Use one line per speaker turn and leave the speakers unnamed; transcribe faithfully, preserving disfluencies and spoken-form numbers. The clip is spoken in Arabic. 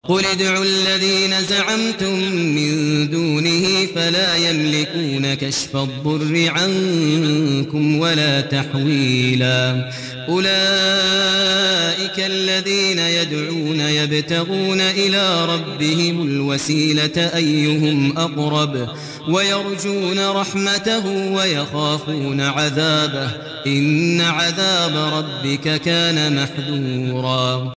قل ادعوا الذين زعمتم من دونه فلا يملكون كشف الضر عنكم ولا تحويلا أولئك الذين يدعون يبتغون إلى ربهم الوسيلة أيهم أقرب ويرجون رحمته ويخافون عذابه إن عذاب ربك كان محذورا